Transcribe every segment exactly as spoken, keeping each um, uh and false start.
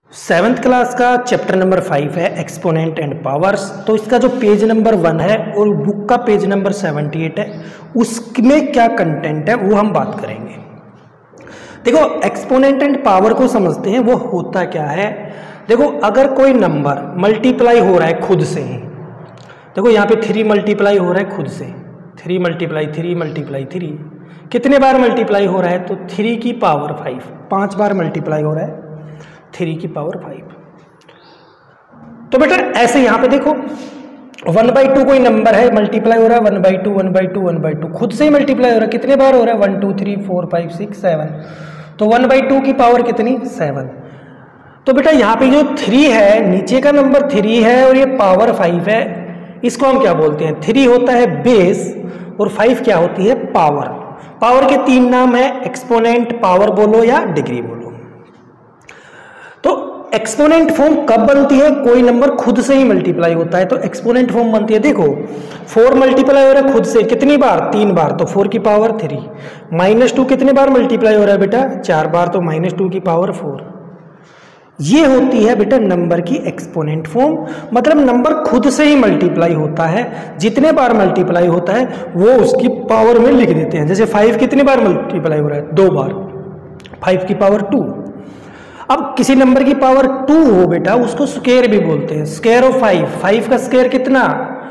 Seventh class का chapter number five है exponent and powers. तो इसका जो पेज नंबर वन है और बुक का पेज नंबर सेवेंटी एट है, उसमें क्या कंटेंट है वो हम बात करेंगे। देखो, एक्सपोनेंट एंड पावर को समझते हैं, वो होता क्या है। देखो, अगर कोई नंबर मल्टीप्लाई हो रहा है खुद से ही, देखो यहाँ पे थ्री मल्टीप्लाई हो रहा है खुद से, three multiply three multiply three, कितने बार मल्टीप्लाई हो रहा है तो थ्री की पावर फाइव, पांच बार मल्टीप्लाई हो रहा है थ्री की पावर फाइव। तो बेटा ऐसे यहां पे देखो वन बाई टू कोई नंबर है, मल्टीप्लाई हो रहा है one by two one by two one by two, खुद से ही मल्टीप्लाई हो रहा है, कितने बार हो रहा है one two three four five six seven, तो वन बाई टू की पावर कितनी सेवन। तो बेटा यहाँ पे जो थ्री है, नीचे का नंबर थ्री है और ये पावर फाइव है, इसको हम क्या बोलते हैं, थ्री होता है बेस और फाइव क्या होती है पावर। पावर के तीन नाम है, एक्सपोनेंट, पावर बोलो या डिग्री बोलो। तो एक्सपोनेंट फॉर्म कब बनती है, कोई नंबर खुद से ही मल्टीप्लाई होता है तो एक्सपोनेंट फॉर्म बनती है। देखो फोर मल्टीप्लाई हो रहा है खुद से, कितनी बार, तीन बार, तो फोर की पावर थ्री। माइनस टू कितने बार मल्टीप्लाई हो रहा है बेटा, चार बार, तो माइनस टू की पावर फोर। ये होती है बेटा नंबर की एक्सपोनेंट फॉर्म, मतलब नंबर खुद से ही मल्टीप्लाई होता है, जितने बार मल्टीप्लाई होता है वो उसकी पावर में लिख देते हैं। जैसे फाइव कितने बार मल्टीप्लाई हो रहा है, दो बार, फाइव की पावर टू। अब किसी नंबर की पावर टू हो बेटा, उसको स्क्वायर भी बोलते हैं, स्क्वायर ऑफ फाइव, फाइव का स्क्वायर कितना,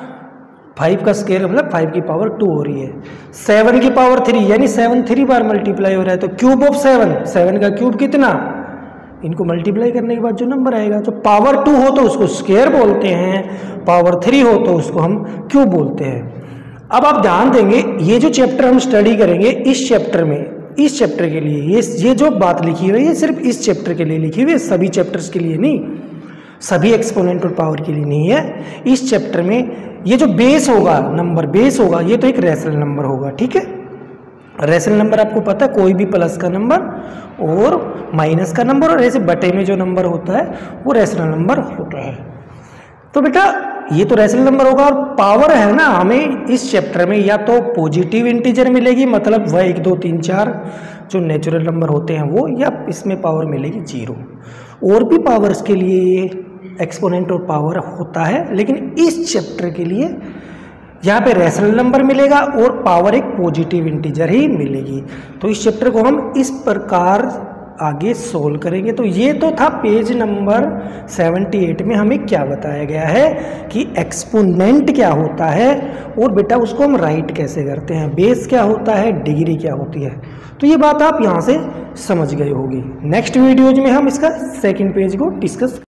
फाइव का स्क्वायर मतलब फाइव की पावर टू हो रही है। सेवन की पावर थ्री, यानी सेवन थ्री बार मल्टीप्लाई हो रहा है, तो क्यूब ऑफ सेवन, सेवन का क्यूब कितना, इनको मल्टीप्लाई करने के बाद जो नंबर आएगा। तो पावर टू हो तो उसको स्क्वायर बोलते हैं, पावर थ्री हो तो उसको हम क्यूब बोलते हैं। अब आप ध्यान देंगे, ये जो चैप्टर हम स्टडी करेंगे, इस चैप्टर में, इस चैप्टर के लिए ये ये जो बात लिखी हुई है सिर्फ इस चैप्टर के लिए लिखी हुई है, सभी चैप्टर्स के लिए नहीं, सभी एक्सपोनेंट और पावर के लिए नहीं है। इस चैप्टर में ये जो बेस होगा, नंबर बेस होगा, ये तो एक रैशनल नंबर होगा, ठीक है। रैशनल नंबर आपको पता है, कोई भी प्लस का नंबर और माइनस का नंबर और ऐसे बटे में जो नंबर होता है वो रैशनल नंबर होता है। तो बेटा ये तो रैशनल नंबर होगा, और पावर है ना, हमें इस चैप्टर में या तो पॉजिटिव इंटीजर मिलेगी, मतलब वह एक दो तीन चार जो नेचुरल नंबर होते हैं वो, या इसमें पावर मिलेगी जीरो। और भी पावर्स के लिए ये एक्सपोनेंट और पावर होता है, लेकिन इस चैप्टर के लिए यहाँ पे रैशनल नंबर मिलेगा और पावर एक पॉजिटिव इंटीजर ही मिलेगी। तो इस चैप्टर को हम इस प्रकार आगे सोल्व करेंगे। तो ये तो था पेज नंबर सेवेंटी एट में हमें क्या बताया गया है कि एक्सपोनेंट क्या होता है और बेटा उसको हम राइट कैसे करते हैं, बेस क्या होता है, डिग्री क्या होती है। तो ये बात आप यहाँ से समझ गए होगी। नेक्स्ट वीडियोज में हम इसका सेकंड पेज को डिस्कस